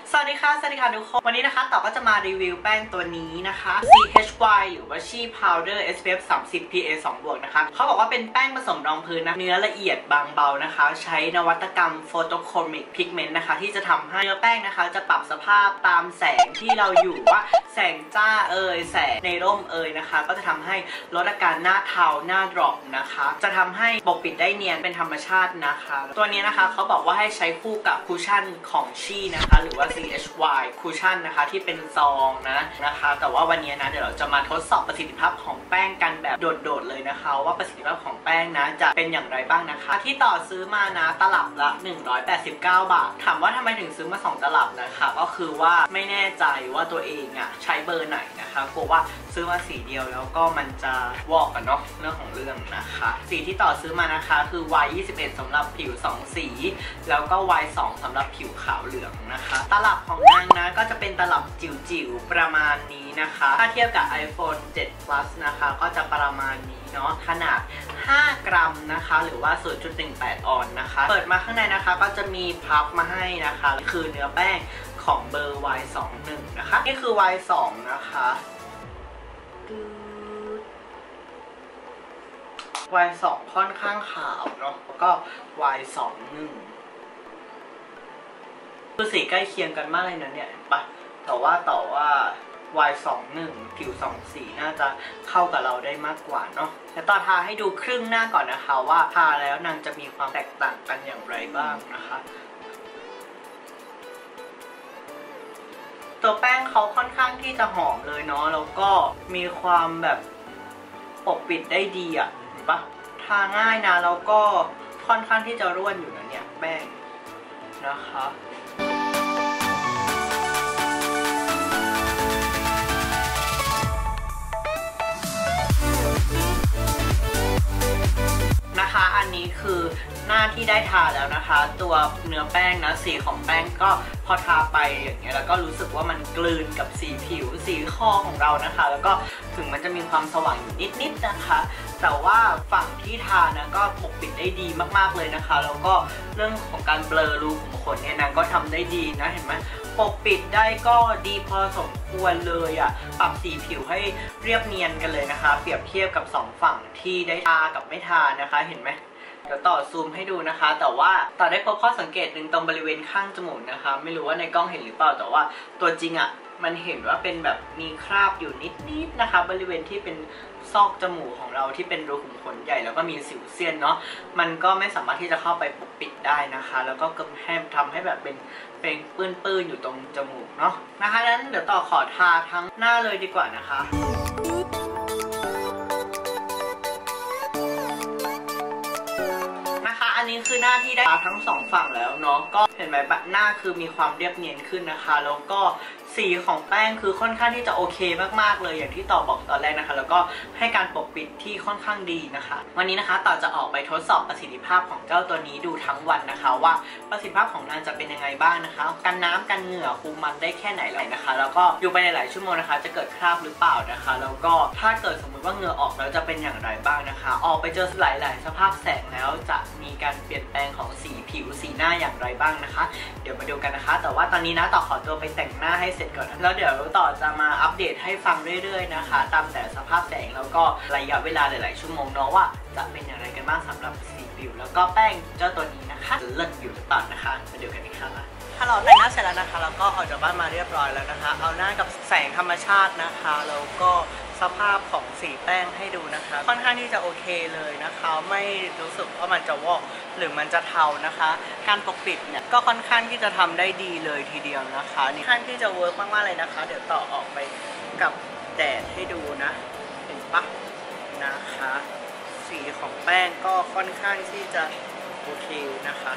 สวัสดีค่ะทุกคนวันนี้นะคะต่อก็จะมารีวิวแป้งตัวนี้นะคะ CHY หรือว่าชี Powder SPF 30 PA 2 นะคะเขาบอกว่าเป็นแป้งผสมรองพื้นนะเนื้อละเอียดบางเบานะคะใช้นวัตกรรม Photochromic Pigment นะคะที่จะทำให้เนื้อแป้งนะคะจะปรับสภาพตามแสงที่เราอยู่ว่าแสงจ้าแสงในร่มนะคะก็จะทำให้ลดอาการหน้าเทาหน้าดรอปนะคะจะทำให้ปกปิดได้เนียนเป็นธรรมชาตินะคะตัวนี้นะคะเขาบอกว่าให้ใช้คู่กับคุชชั่นของชีนะคะหรือว่า CHY คุชชั่นนะคะที่เป็นซองนะคะแต่ว่าวันนี้นะเดี๋ยวเราจะมาทดสอบประสิทธิภาพของแป้งกันแบบโดดๆเลยนะคะว่าประสิทธิภาพของแป้งนะจะเป็นอย่างไรบ้างนะคะที่ต่อซื้อมานะตลับละ189 บาทถามว่าทำไมถึงซื้อมา2ตลับนะคะก็คือว่าไม่แน่ใจว่าตัวเองใช้เบอร์ไหนนะคะกลัวว่าซื้อมาสีเดียวแล้วก็มันจะวอกกันเนาะเรื่องของเรื่องนะคะสีที่ต่อซื้อมานะคะคือ Y21 สำหรับผิว2สีแล้วก็ Y2 สำหรับผิวขาวเหลืองนะคะตลับของนางนะก็จะเป็นตลับจิ๋วๆประมาณนี้นะคะถ้าเทียบกับ iPhone 7 Plus นะคะก็จะประมาณนี้เนาะขนาด5 กรัมนะคะหรือว่า 0.18 ออนซ์นะคะเปิดมาข้างในนะคะก็จะมีพับมาให้นะคะคือเนื้อแป้งของเบอร์ Y21 นะคะนี่คือ Y2 นะคะY2 ค่อนข้างขาวเนาะแล้วก็ Y21 คือสีใกล้เคียงกันมากเลยนะเนี่ยเห็นปะแต่ว่าY21 ผิว2สีน่าจะเข้ากับเราได้มากกว่าเนาะแต่ต่อทาให้ดูครึ่งหน้าก่อนนะคะว่าทาแล้วนางจะมีความแตกต่างกันอย่างไรบ้างนะคะตัวแป้งเขาค่อนข้างที่จะหอมเลยเนาะแล้วก็มีความแบบปกปิดได้ดีอ่ะเห็นปะทาง่ายนะแล้วก็ค่อนข้างที่จะร่วนอยู่นะเนี่ยแป้งนะคะอันนี้คือหน้าที่ได้ทาแล้วนะคะตัวเนื้อแป้งนะสีของแป้งก็พอทาไปอย่างเงี้ยแล้วก็รู้สึกว่ามันกลืนกับสีผิวสีคอของเรานะคะแล้วก็ถึงมันจะมีความสว่างอยู่นิดๆนะคะแต่ว่าฝั่งที่ทานะก็ปกปิดได้ดีมากๆเลยนะคะแล้วก็เรื่องของการเบลอรูขุมขนเนี่ยนางก็ทำได้ดีนะเห็นไหมปกปิดได้ก็ดีพอสมควรเลยอ่ะปรับสีผิวให้เรียบเนียนกันเลยนะคะเปรียบเทียบกับ2ฝั่งที่ได้ทากับไม่ทานะคะเห็นไหมเดี๋ยวต่อซูมให้ดูนะคะแต่ว่าต่อได้พบข้อสังเกตหนึ่งตรงบริเวณข้างจมูกนะคะไม่รู้ว่าในกล้องเห็นหรือเปล่าแต่ว่าตัวจริงอ่ะมันเห็นว่าเป็นแบบมีคราบอยู่นิดๆนะคะบริเวณที่เป็นซอกจมูกของเราที่เป็นรูขุมขนใหญ่แล้วก็มีสิวเซียนเนาะมันก็ไม่สามารถที่จะเข้าไปปกปิดได้นะคะแล้วก็ทำให้แบบเป็นปื้นๆอยู่ตรงจมูกเนาะนะคะนั้นเดี๋ยวต่อขอทาทั้งหน้าเลยดีกว่านะคะอันนี้คือหน้าที่ได้ทั้ง2ฝั่งแล้วเนาะก็เห็นไหมแบบหน้าคือมีความเรียบเนียนขึ้นนะคะแล้วก็สีของแป้งคือค่อนข้างที่จะโอเคมากๆเลยอย่างที่ต่อบอกตอนแรกนะคะแล้วก็ให้การปกปิดที่ค่อนข้างดีนะคะวันนี้นะคะต่อจะออกไปทดสอบประสิทธิภาพของเจ้าตัวนี้ดูทั้งวันนะคะว่าประสิทธิภาพของนางจะเป็นยังไงบ้างนะคะกันน้ำกันเหงื่อคุมมันได้แค่ไหนเลยนะคะแล้วก็อยู่ไปหลายๆชั่วโมงนะคะจะเกิดคราบหรือเปล่านะคะแล้วก็ถ้าเกิดสมมุติว่าเหงื่อออกแล้วจะเป็นอย่างไรบ้างนะคะออกไปเจอหลายๆสภาพแสงแล้วจะมีการเปลี่ยนแปลงของสีผิวสีหน้าอย่างไรบ้างนะคะเดี๋ยวมาดูกันนะคะแต่ว่าตอนนี้นะต่อขอตัวไปแต่งหน้าให้เสร็จก่อนแล้วเดี๋ยวต่อจะมาอัปเดตให้ฟังเรื่อยๆนะคะตามแต่สภาพแสงแล้วก็ระยะเวลาหลายๆชั่วโมงเนาะว่าจะเป็นอย่างไรกันบ้างสำหรับสีผิวแล้วก็แป้งเจ้าตัวนี้นะคะเลิศอยู่หรือเปล่านะคะมาดูกันอีกครั้งถ้าเราแต่งหน้าเสร็จแล้วนะคะแล้วก็ออกจากบ้านมาเรียบร้อยแล้วนะคะเอาหน้ากับแสงธรรมชาตินะคะแล้วก็สภาพของสีแป้งให้ดูนะคะค่อนข้างที่จะโอเคเลยนะคะไม่รู้สึกว่ามันจะวอกหรือมันจะเทานะคะการปกปิดเนี่ยก็ค่อนข้างที่จะทำได้ดีเลยทีเดียวนะคะนี่ค่อนข้างที่จะเวิร์กมากๆเลยนะคะเดี๋ยวต่อออกไปกับแดดให้ดูนะเห็นปะนะคะสีของแป้งก็ค่อนข้างที่จะโอเคนะคะ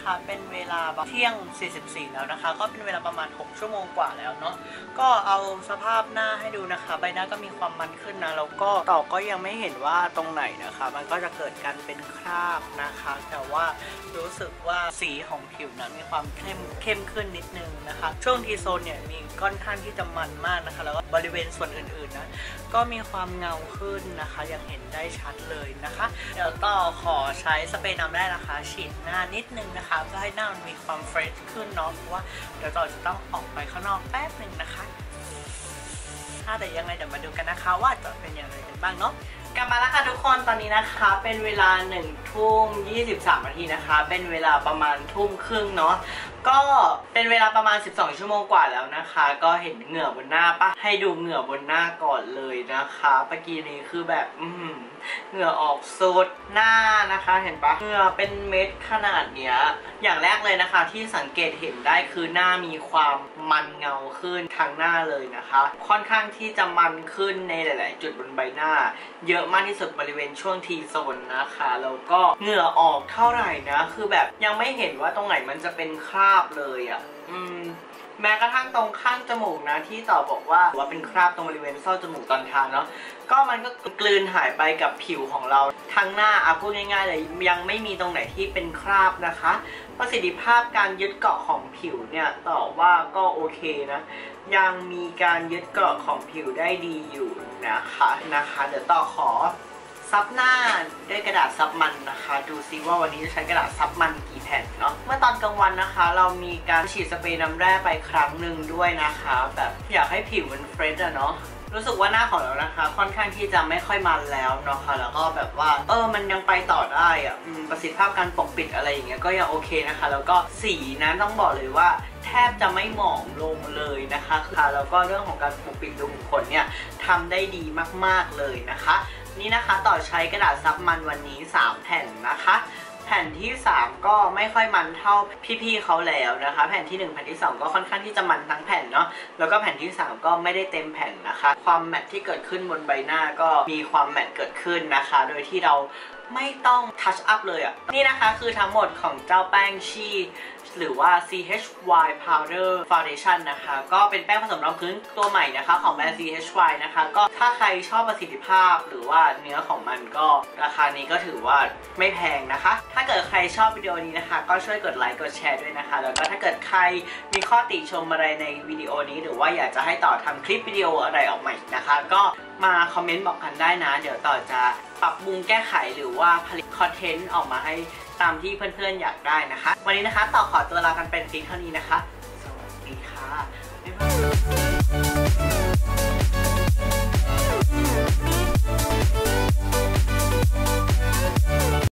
นะคะเป็นเวลาเที่ยง44แล้วนะคะก็เป็นเวลาประมาณ6ชั่วโมงกว่าแล้วเนาะก็เอาสภาพหน้าให้ดูนะคะใบหน้าก็มีความมันขึ้นนะแล้วก็ต่อก็ยังไม่เห็นว่าตรงไหนนะคะมันก็จะเกิดการเป็นคราบนะคะแต่ว่ารู้สึกว่าสีของผิวนั้นมีความเข้มขึ้นนิดนึงนะคะช่วงทีโซนเนี่ยมีค่อนข้างที่จะมันมากนะคะแล้วก็บริเวณส่วนอื่นๆนะก็มีความเงาขึ้นนะคะยังเห็นได้ชัดเลยนะคะเดี๋ยวต่อขอใช้สเปรย์น้ำแร่นะคะฉีดหน้านิดนึงนะคะเพื่อให้หน้ามันมีความเฟรชขึ้นเนาะเพราะว่าเดี๋ยวต่อจะต้องออกไปข้างนอกแป๊บหนึ่งนะคะแต่ยังไงเดี๋ยวมาดูกันนะคะว่าจะเป็นอย่างไรกันบ้างเนาะกลับมาแล้วค่ะทุกคนตอนนี้นะคะเป็นเวลา1 ทุ่ม 23 นาทีนะคะเป็นเวลาประมาณทุ่มครึ่งเนาะก็เป็นเวลาประมาณ12ชั่วโมงกว่าแล้วนะคะก็เห็นเหงื่อบนหน้าปะให้ดูเหงื่อบนหน้าก่อนเลยนะคะเมื่อกี้นี้คือแบบเหงื่อออกสุดหน้านะคะเห็นปะเหงื่อเป็นเม็ดขนาดเนี้ยอย่างแรกเลยนะคะที่สังเกตเห็นได้คือหน้ามีความมันเงาขึ้นทั้งหน้าเลยนะคะค่อนข้างที่จะมันขึ้นในหลาย ๆ จุดบนใบหน้าเยอะมากที่สุดบริเวณช่วงทีโซนนะคะแล้วก็เหงื่อออกเท่าไหร่นะคือแบบยังไม่เห็นว่าตรงไหนมันจะเป็นคราบเลยอ่ะแม้กระทั่งตรงข้างจมูกนะที่ต่อบอกว่าเป็นคราบตรงบริเวณซอกจมูกตอนทางเนาะก็มันก็กลืนหายไปกับผิวของเราทั้งหน้าพูดง่ายๆเลยยังไม่มีตรงไหนที่เป็นคราบนะคะประสิทธิภาพการยึดเกาะของผิวเนี่ยต่อว่าก็โอเคนะยังมีการยึดเกาะของผิวได้ดีอยู่นะคะเดี๋ยวต่อขอซับหน้าด้วยกระดาษซับมันนะคะดูซิว่าวันนี้จะใช้กระดาษซับมันกี่แผ่นเนาะเมื่อตอนกลางวันนะคะเรามีการฉีดสเปรย์น้ำแร่ไปครั้งหนึ่งด้วยนะคะแบบอยากให้ผิวมันเฟรชอะเนาะรู้สึกว่าหน้าของเรานะคะค่อนข้างที่จะไม่ค่อยมันแล้วเนาะค่ะแล้วก็แบบว่ามันยังไปต่อได้อะประสิทธิภาพการปกปิดอะไรอย่างเงี้ยก็ยังโอเคนะคะแล้วก็สีนะต้องบอกเลยว่าแทบจะไม่หมองลงเลยนะคะแล้วก็เรื่องของการปกปิดรูขุมขนเนี่ยทำได้ดีมากๆเลยนะคะนี่นะคะต่อใช้กระดาษซับมันวันนี้3แผ่นนะคะแผ่นที่3ก็ไม่ค่อยมันเท่าพี่ๆเขาแล้วนะคะแผ่นที่1แผ่นที่2ก็ค่อนข้างที่จะมันทั้งแผ่นเนาะแล้วก็แผ่นที่3ก็ไม่ได้เต็มแผ่นนะคะความแมตต์ที่เกิดขึ้นบนใบหน้าก็มีความแมตต์เกิดขึ้นนะคะโดยที่เราไม่ต้องทัชอัพเลยอะนี่นะคะคือทั้งหมดของเจ้าแป้งชีหรือว่า CHY Powder Foundation นะคะก็เป็นแป้งผสมรองพื้นตัวใหม่นะคะของแบรนด์ CHY นะคะก็ถ้าใครชอบประสิทธิภาพหรือว่าเนื้อของมันก็ราคานี้ก็ถือว่าไม่แพงนะคะถ้าเกิดใครชอบวิดีโอนี้นะคะก็ช่วยกดไลค์กดแชร์ด้วยนะคะแล้วก็ถ้าเกิดใครมีข้อติชมอะไรในวิดีโอนี้หรือว่าอยากจะให้ต่อทำคลิปวิดีโออะไรออกมาอีกนะคะก็มาคอมเมนต์บอกกันได้นะเดี๋ยวต่อจะปรับปรุงแก้ไขหรือว่าผลิตคอนเทนต์ออกมาให้ตามที่เพื่อนๆอยากได้นะคะวันนี้นะคะต่อขอตัวลากันเป็นเพียงเท่านี้นะคะสวัสดีค่ะบ๊ายบาย